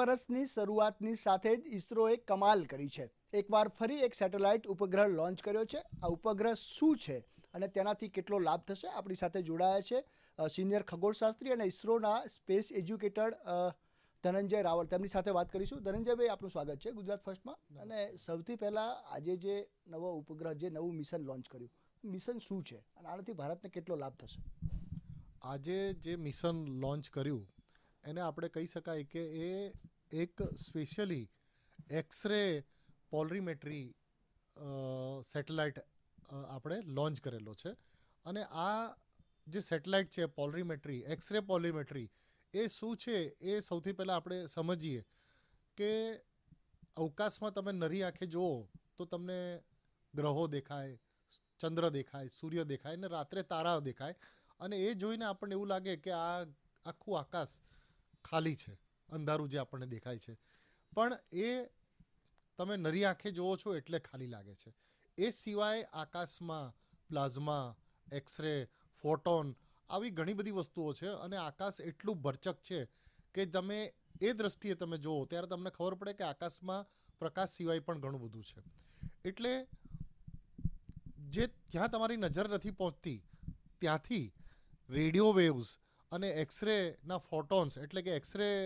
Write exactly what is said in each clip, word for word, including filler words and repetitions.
વર્ષની શરૂઆતની સાથે જ ઇસરોએ કમાલ કરી છે. એકવાર ફરી એક સેટેલાઇટ ઉપગ્રહ લોન્ચ કર્યો છે. આ ઉપગ્રહ શું છે અને તેનાથી કેટલો લાભ થશે? આપણી સાથે જોડાયા છે સિનિયર ખગોળશાસ્ત્રી અને ઇસરોના સ્પેસ એજ્યુકેટેડ ધનંજય રાવળ. તેમની સાથે વાત કરીશું. ધનંજયભાઈ, આપનું સ્વાગત છે ગુજરાત ફર્સ્ટમાં. અને સૌથી પહેલાં આજે જે નવો ઉપગ્રહ, જે નવું મિશન લોન્ચ કર્યું, મિશન શું છે અને આનાથી ભારતને કેટલો લાભ થશે? આજે જે મિશન લોન્ચ કર્યું એને આપણે કહી શકાય કે એ એક સ્પેશિયલી એક્સરે પોલરીમેટ્રી સેટેલાઇટ આપણે લોન્ચ કરેલો છે. અને આ જે સેટેલાઇટ છે પોલરીમેટ્રી, એક્સરે પોલરીમેટ્રી, એ શું છે એ સૌથી પહેલાં આપણે સમજીએ કે અવકાશમાં તમે નરી આંખે જુઓ તો તમને ગ્રહો દેખાય, ચંદ્ર દેખાય, સૂર્ય દેખાય અને રાત્રે તારા દેખાય. અને એ જોઈને આપણને એવું લાગે કે આ આખું આકાશ ખાલી છે, અંધારું જે આપણને દેખાય છે. પણ એ તમે નરી આંખે જુઓ છો એટલે ખાલી લાગે છે. એ સિવાય આકાશમાં પ્લાઝમા, એક્સરે, ફોટોન, આવી ઘણી બધી વસ્તુઓ છે. અને આકાશ એટલું ભરચક છે કે તમે એ દ્રષ્ટિએ તમે જુઓ ત્યારે તમને ખબર પડે કે આકાશમાં પ્રકાશ સિવાય પણ ઘણું બધું છે. એટલે જે જ્યાં તમારી નજર નથી પહોંચતી ત્યાંથી રેડિયો વેવ્સ અને એક્સરેના ફોટોન્સ, એટલે કે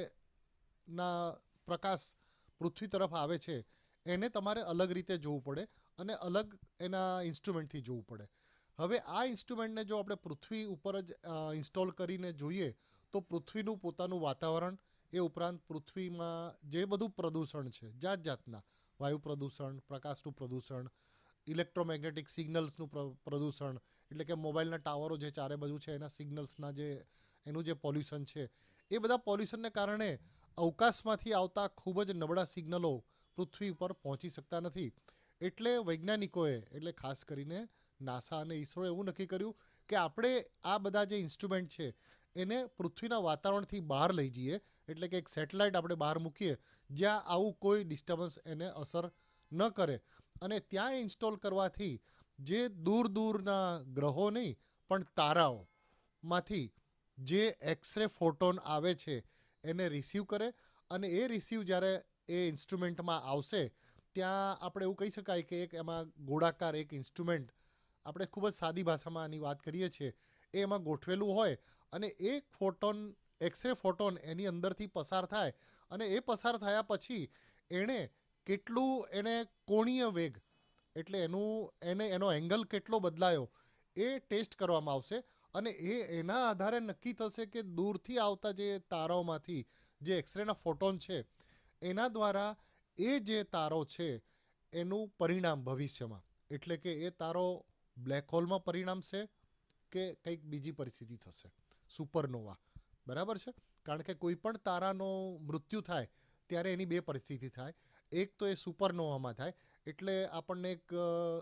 એક્સરેના પ્રકાશ પૃથ્વી તરફ આવે છે, એને તમારે અલગ રીતે જોવું પડે અને અલગ એના ઇન્સ્ટ્રુમેન્ટથી જોવું પડે. હવે આ ઇન્સ્ટ્રુમેન્ટને જો આપણે પૃથ્વી ઉપર જ ઇન્સ્ટોલ કરીને જોઈએ તો પૃથ્વીનું પોતાનું વાતાવરણ, એ ઉપરાંત પૃથ્વીમાં જે બધું પ્રદૂષણ છે, જાત જાતના વાયુ પ્રદૂષણ, પ્રકાશનું પ્રદૂષણ, ઇલેક્ટ્રોમેગ્નેટિક સિગ્નલ્સનું પ્રદૂષણ, એટલે કે મોબાઈલના ટાવરો જે ચારે બાજુ છે એના સિગ્નલ્સના જે એનું જે પોલ્યુશન છે, એ બધા પોલ્યુશનને કારણે અવકાશમાંથી આવતા ખૂબ જ નબળા સિગ્નલો પૃથ્વી ઉપર પહોંચી શકતા નથી. એટલે વૈજ્ઞાનિકોએ, એટલે ખાસ કરીને નાસા અને ઇસરોએ એવું નક્કી કર્યું કે આપણે આ બધા જે ઇન્સ્ટ્રુમેન્ટ છે એને પૃથ્વીના વાતાવરણથી બહાર લઈ જઈએ, એટલે કે એક સેટેલાઇટ આપણે બહાર મૂકીએ જ્યાં આવું કોઈ ડિસ્ટર્બન્સ એને અસર ન કરે. અને ત્યાં ઇન્સ્ટોલ કરવાથી જે દૂર દૂરના ગ્રહો નહીં પણ તારાઓમાંથી જે એક્સરે ફોટોન આવે છે એને રિસીવ કરે. અને એ રિસીવ જ્યારે એ ઇન્સ્ટ્રુમેન્ટમાં આવશે ત્યાં આપણે એવું કહી શકાય કે એક એમાં ગોળાકાર એક ઇન્સ્ટ્રુમેન્ટ, આપણે ખૂબ જ સાદી ભાષામાં આની વાત કરીએ છીએ, એ એમાં ગોઠવેલું હોય અને એક ફોટોન, એક્સરે ફોટોન એની અંદરથી પસાર થાય. અને એ પસાર થયા પછી એણે કેટલું એને કોણીય વેગ, એટલે એનું એને એનો એંગલ કેટલો બદલાયો એ ટેસ્ટ કરવામાં આવશે. અને એ એના આધારે નક્કી થશે કે દૂરથી આવતા જે તારાઓમાંથી જે એક્સરેના ફોટોન છે એના દ્વારા એ જે તારો છે એનું પરિણામ ભવિષ્યમાં, એટલે કે એ તારો બ્લેક હોલમાં પરિણામશે કે કંઈક બીજી પરિસ્થિતિ થશે, સુપરનોવા. બરાબર છે? કારણ કે કોઈ પણ તારાનું મૃત્યુ થાય ત્યારે એની બે પરિસ્થિતિ થાય. એક તો એ સુપરનોવામાં થાય, એટલે આપણને એક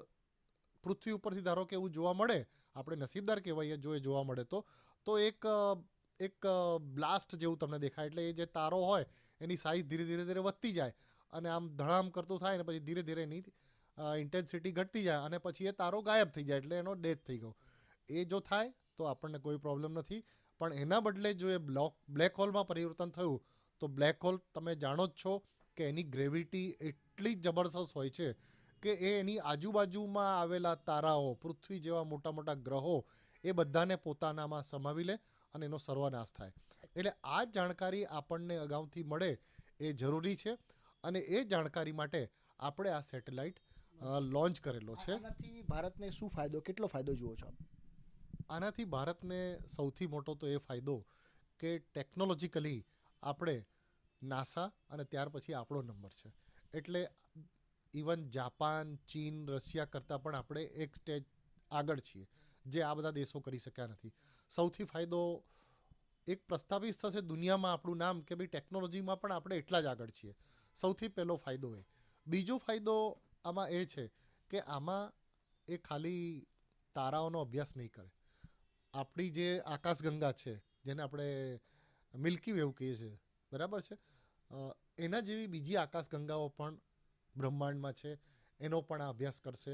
પૃથ્વી ઉપરથી ધારો કે એવું જોવા મળે, આપણે નસીબદાર કહેવાય જો એ જોવા મળે તો તો એક એક બ્લાસ્ટ જેવું તમને દેખાય. એટલે એ જે તારો હોય એની સાઇઝ ધીરે ધીરે ધીરે વધતી જાય અને આમ ધડામ કરતું થાય ને પછી ધીરે ધીરે એની ઇન્ટેન્સિટી ઘટતી જાય અને પછી એ તારો ગાયબ થઈ જાય, એટલે એનો ડેથ થઈ ગયો. એ જો થાય તો આપણને કોઈ પ્રોબ્લેમ નથી. પણ એના બદલે જો એ બ્લોક બ્લેક હોલમાં પરિવર્તન થયું તો બ્લેક હોલ તમે જાણો જ છો કે એની ગ્રેવિટી એટલી જબરદસ્ત હોય છે કે એ એની આજુબાજુમાં આવેલા તારાઓ, પૃથ્વી જેવા મોટા મોટા ગ્રહો, એ બધાને પોતાનામાં સમાવી લે અને એનો સર્વનાશ થાય. એટલે આ જાણકારી આપણને અગાઉથી મળે એ જરૂરી છે. અને એ જાણકારી માટે આપણે આ સેટેલાઇટ લોન્ચ કરેલો છે. આનાથી ભારતને શું ફાયદો, કેટલો ફાયદો જુઓ છો? આનાથી ભારતને સૌથી મોટો તો એ ફાયદો કે ટેકનોલોજીકલી આપણે નાસા અને ત્યાર પછી આપણો નંબર છે. એટલે ઇવન જાપાન, ચીન, રશિયા કરતાં પણ આપણે એક સ્ટેજ આગળ છીએ, જે આ બધા દેશો કરી શક્યા નથી. સૌથી ફાયદો એક પ્રસ્થાપિત થશે દુનિયામાં આપણું નામ કે ભાઈ ટેકનોલોજીમાં પણ આપણે એટલા જ આગળ છીએ. સૌથી પહેલો ફાયદો એ. બીજો ફાયદો આમાં એ છે કે આમાં એ ખાલી તારાઓનો અભ્યાસ નહીં કરે. આપણી જે આકાશગંગા છે, જેને આપણે મિલ્કી વેવ કહીએ છીએ, બરાબર છે, એના જેવી બીજી આકાશગંગાઓ પણ બ્રહ્માંડમાં છે, એનો પણ આ અભ્યાસ કરશે.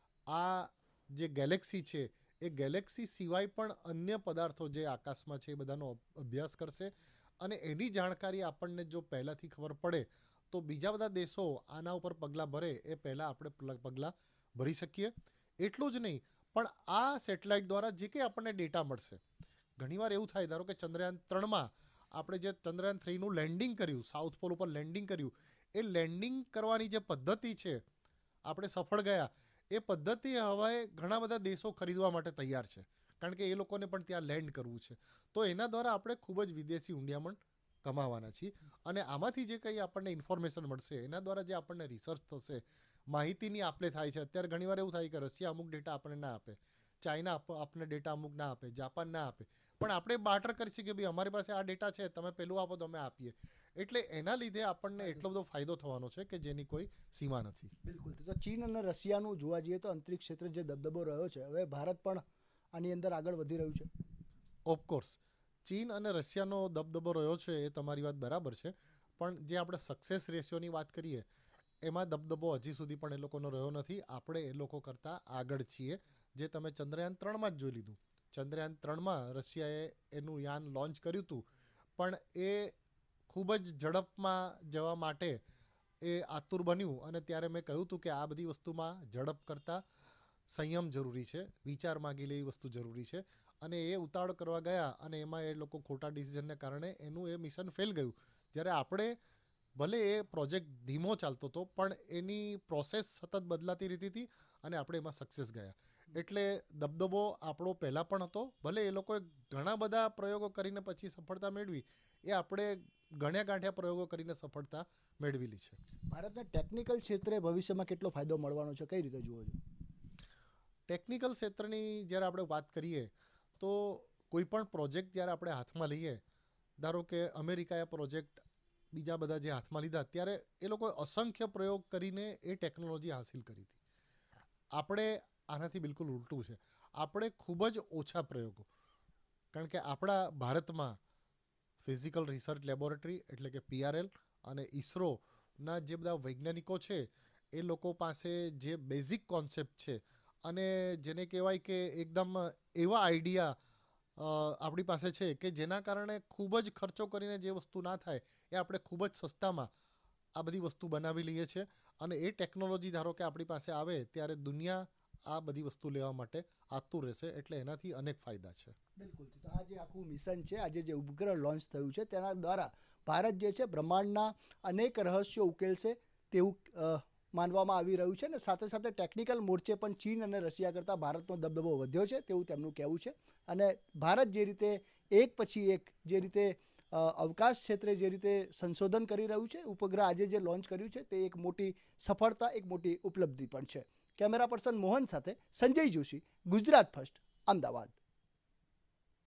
આ જે ગેલેક્સી છે એ ગેલેક્સી સિવાય પણ અન્ય પદાર્થો જે આકાશમાં છે એ બધાનો અભ્યાસ કરશે. અને એની જાણકારી આપણને જો પહેલાંથી ખબર પડે તો બીજા બધા દેશો આના ઉપર પગલાં ભરે એ પહેલાં આપણે પલ- પગલાં ભરી શકીએ. એટલું જ નહીં, પણ આ સેટેલાઇટ દ્વારા જે કંઈ આપણને ડેટા મળશે, ઘણીવાર એવું થાય, ધારો કે ચંદ્રયાન ત્રણમાં આપણે જે ચંદ્રયાન થ્રીનું લેન્ડિંગ કર્યું, સાઉથ પોલ ઉપર લેન્ડિંગ કર્યું, એ લેન્ડિંગ કરવાની જે પદ્ધતિ છે, આપણે સફળ ગયા, એ પદ્ધતિ હવે ઘણા બધા દેશો ખરીદવા માટે તૈયાર છે, કારણ કે એ લોકોને પણ ત્યાં લેન્ડ કરવું છે. તો એના દ્વારા આપણે ખૂબ જ વિદેશી ઊંડિયામણ કમાવાના છીએ. અને આમાંથી જે કંઈ આપણને ઇન્ફોર્મેશન મળશે, એના દ્વારા જે આપણને રિસર્ચ થશે, માહિતીની આપલે થાય છે. અત્યારે ઘણીવાર એવું થાય કે રશિયા અમુક ડેટા આપણને ના આપે, ચાઇના આપ- આપણને ડેટા અમુક ના આપે, જાપાન ના આપે, પણ આપણે બાર્ટર કરી શકીએ કે ભાઈ અમારી પાસે આ ડેટા છે, તમે પેલું આપો તો અમે આપીએ. એટલે એના લીધે આપણને એટલો બધો ફાયદો થવાનો છે કે જેની કોઈ સીમા નથી. બિલકુલ. તો ચીન અને રશિયાનું જોવા જઈએ તો અંતરિક્ષ ક્ષેત્રે જે દબદબો રહ્યો છે, હવે ભારત પણ આની અંદર આગળ વધી રહ્યું છે. ઓફકોર્સ ચીન અને રશિયાનો દબદબો રહ્યો છે, એ તમારી વાત બરાબર છે, પણ જે આપણે સક્સેસ રેશિયોની વાત કરીએ એમાં દબદબો હજી સુધી પણ એ લોકોનો રહ્યો નથી. આપણે એ લોકો કરતાં આગળ છીએ, જે તમે ચંદ્રયાન ત્રણમાં જ જોઈ લીધું. ચંદ્રયાન ત્રણમાં રશિયાએ એનું યાન લોન્ચ કર્યું હતું, પણ એ ખૂબ જ ઝડપમાં જવા માટે એ આતુર બન્યું, અને ત્યારે મેં કહ્યું હતું કે આ બધી વસ્તુમાં ઝડપ કરતાં સંયમ જરૂરી છે, વિચાર માગી લે એ વસ્તુ જરૂરી છે. અને એ ઉતાવળ કરવા ગયા અને એમાં એ લોકો ખોટા ડિસિઝનને કારણે એનું એ મિશન ફેલ ગયું. જ્યારે આપણે ભલે એ પ્રોજેક્ટ ધીમો ચાલતો હતો, પણ એની પ્રોસેસ સતત બદલાતી રહેતી હતી અને આપણે એમાં સક્સેસ ગયા. એટલે દબદબો આપણો પહેલાં પણ હતો, ભલે એ લોકોએ ઘણા બધા પ્રયોગો કરીને પછી સફળતા મેળવી, એ આપણે ગણ્યા ગાંઠ્યા પ્રયોગો કરીને સફળતા મેળવેલી છે. ભારતને ટેકનિકલ ક્ષેત્રે ભવિષ્યમાં કેટલો ફાયદો મળવાનો છે, કઈ રીતે જુઓ છો? ટેકનિકલ ક્ષેત્રની જ્યારે આપણે વાત કરીએ તો કોઈ પણ પ્રોજેક્ટ જ્યારે આપણે હાથમાં લઈએ, ધારો કે અમેરિકાએ પ્રોજેક્ટ બીજા બધા જે હાથમાં લીધા, ત્યારે એ લોકોએ અસંખ્ય પ્રયોગ કરીને એ ટેકનોલોજી હાંસિલ કરી હતી. આપણે આનાથી બિલકુલ ઉલટું છે. આપણે ખૂબ જ ઓછા પ્રયોગો, કારણ કે આપણા ભારતમાં ફિઝિકલ રિસર્ચ લેબોરેટરી એટલે કે પીઆરએલ અને ઈસરોના જે બધા વૈજ્ઞાનિકો છે, એ લોકો પાસે જે બેઝિક કોન્સેપ્ટ છે અને જેને કહેવાય કે એકદમ એવા આઈડિયા આપણી પાસે છે કે જેના કારણે ખૂબ જ ખર્ચો કરીને જે વસ્તુ ના થાય એ આપણે ખૂબ જ સસ્તામાં આ બધી વસ્તુ બનાવી લઈએ છીએ. અને એ ટેકનોલોજી ધારો કે આપણી પાસે આવે ત્યારે દુનિયા આ બધી વસ્તુ લેવા માટે આતુર રહેશે. એટલે એનાથી અનેક ફાયદા છે. બિલકુલ. તો આ જે આખું મિશન છે, આજે જે ઉપગ્રહ લોન્ચ થયું છે, તેના દ્વારા ભારત જે છે બ્રહ્માંડના અનેક રહસ્યો ઉકેલશે તેવું અ, માનવામાં આવી રહ્યું છે. અને સાથે સાથે ટેકનિકલ મોરચે પણ ચીન અને રશિયા કરતાં ભારતનો દબદબો વધ્યો છે તેવું તેમનું કહેવું છે. અને ભારત જે રીતે એક પછી એક જે રીતે અ, અવકાશ ક્ષેત્રે જે રીતે સંશોધન કરી રહ્યું છે, ઉપગ્રહ આજે જે લોન્ચ કર્યું છે તે એક મોટી સફળતા, એક મોટી ઉપલબ્ધિ પણ છે. કેમેરા પર્સન મોહન સાથે સંજય જોશી, ગુજરાત ફર્સ્ટ, અમદાવાદ.